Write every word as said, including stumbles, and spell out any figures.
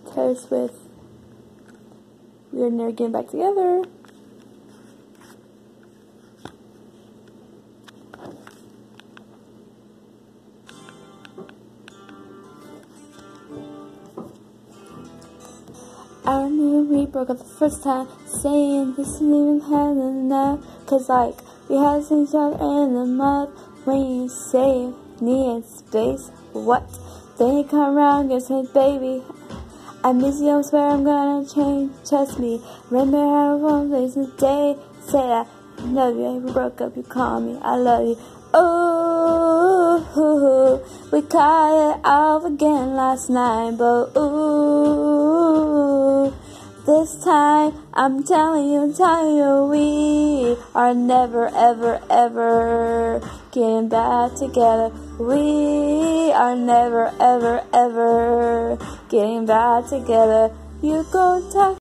Taylor Swift, we are never getting back together. I remember we broke up the first time, saying this isn't even had enough. Cause like, we had seen each other in the month. When you say need space, what? Then you come around and say, baby, I miss you, I swear I'm gonna change. Trust me, remember how one days a day. Say I love you, we broke up, you call me, I love you. Ooh, we caught it off again last night, but ooh, this time I'm telling you, telling you, we are never, ever, ever getting back together. We are never, ever, ever getting back together. You go talk.